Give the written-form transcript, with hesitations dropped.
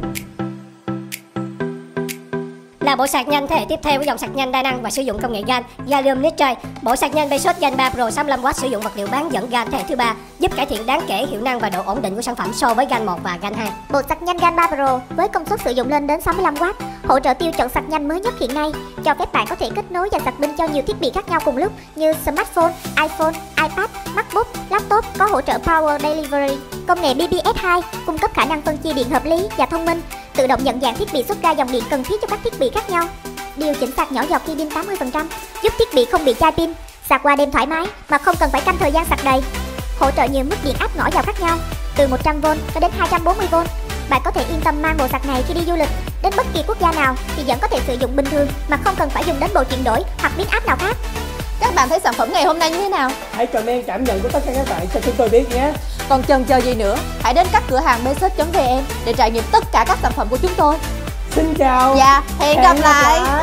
Là bộ sạc nhanh thế hệ tiếp theo của dòng sạc nhanh đa năng và sử dụng công nghệ GaN Gallium Nitride. Bộ sạc nhanh Bezos GaN 3 Pro 65W sử dụng vật liệu bán dẫn GaN thế hệ thứ 3, giúp cải thiện đáng kể hiệu năng và độ ổn định của sản phẩm so với GaN 1 và GaN 2. Bộ sạc nhanh GaN 3 Pro với công suất sử dụng lên đến 65W, hỗ trợ tiêu chuẩn sạc nhanh mới nhất hiện nay, cho phép bạn có thể kết nối và sạc pin cho nhiều thiết bị khác nhau cùng lúc như smartphone, iPhone, iPad, MacBook, laptop có hỗ trợ Power Delivery. Công nghệ BBS2 cung cấp khả năng phân chia điện hợp lý và thông minh, tự động nhận dạng thiết bị xuất ra dòng điện cần thiết cho các thiết bị khác nhau. Điều chỉnh sạc nhỏ giọt khi pin 80%, giúp thiết bị không bị chai pin, sạc qua đêm thoải mái mà không cần phải canh thời gian sạc đầy. Hỗ trợ nhiều mức điện áp ngõ vào khác nhau, từ 100V cho đến 240V. Bạn có thể yên tâm mang bộ sạc này khi đi du lịch đến bất kỳ quốc gia nào thì vẫn có thể sử dụng bình thường mà không cần phải dùng đến bộ chuyển đổi hoặc biến áp nào khác. Các bạn thấy sản phẩm ngày hôm nay như thế nào? Hãy comment cảm nhận của tất cả các bạn cho chúng tôi biết nhé. Còn chần chờ gì nữa, hãy đến các cửa hàng bezos.vn để trải nghiệm tất cả các sản phẩm của chúng tôi. Xin chào. Dạ, hẹn gặp lại.